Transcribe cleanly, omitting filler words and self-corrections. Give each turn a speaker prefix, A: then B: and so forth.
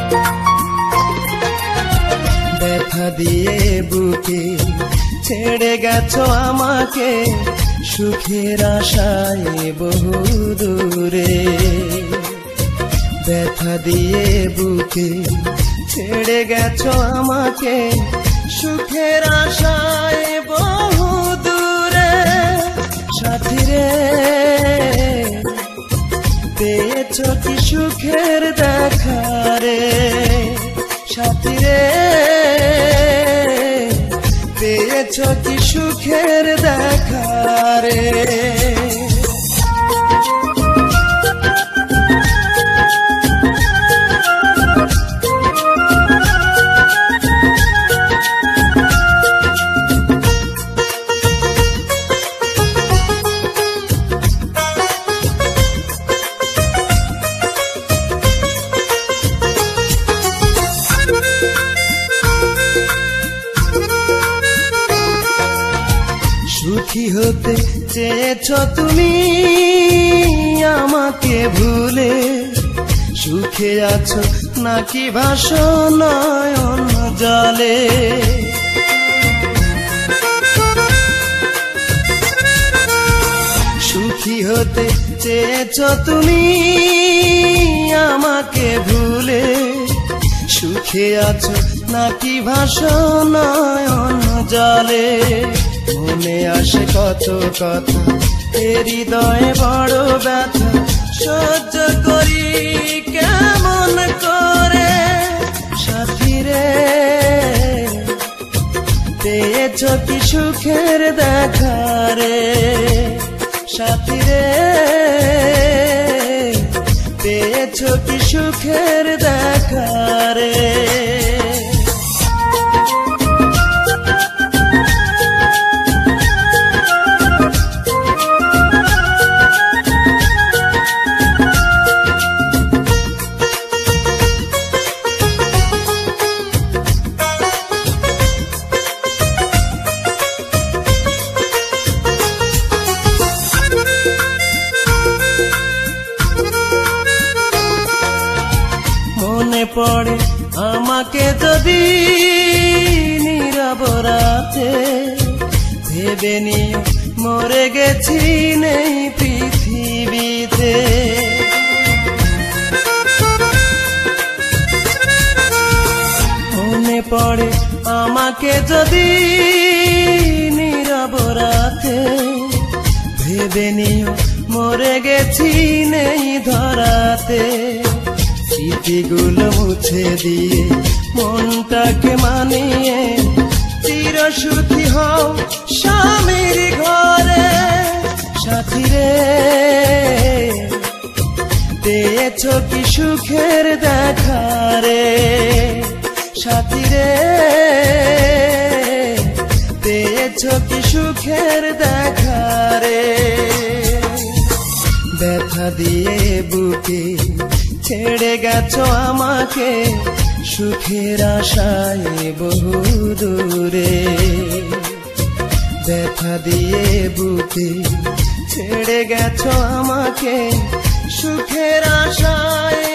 A: ব্যথা দিয়ে বুকে ছেড়ে গেছো আমাকে, সুখের আশায় বহু দূরে। ব্যথা দিয়ে বুকে ছেড়ে গেছো আমাকে, সুখের আশায় বহু দূরে। সাথী রে, পেয়েছো কি সুখের দেখা রে? সাথী রে, পেয়েছো কি সুখের দেখা রে? সুখী হতে চেয়েছো তুমি আমাকে ভুলে, সুখে আছো নাকি ভাসো নয়ন জলে? সুখী হতে চেয়েছো তুমি আমাকে ভুলে, সুখে আছো নাকি ভাসো নয়ন জলে? মনে আসে কত কথা, হৃদয়ে বড় ব্যথা, সহ্য করি কেমন করে? সাথী রে, পেয়েছো কি সুখের দেখা রে? সাথী রে, পেয়েছো কি সুখের দেখা রে? মনে পড়ে আমাকে যদি নীরব রাতে, ভেবে নিও মরে গেছি নেই পৃথিবীতে। মনে পড়ে আমাকে যদি নীরব রাতে, ভেবে নিও মরে গেছি নেই ধরাতে। স্মৃতিগুলো মুছে দিয়ে মনটাকে মানিয়ে চির সুখী হও স্বামীর ঘরে। সাথী রে, পেয়েছো কি সুখের দেখা রে? সাথী রে, পেয়েছো কি সুখের দেখা রে? ব্যথা দিয়ে বুকে ছেড়ে গেছো আমাকে, সুখের আশায় বহু দূরে। ব্যথা দিয়ে বুকে ছেড়ে গেছো আমাকে, সুখের আশায়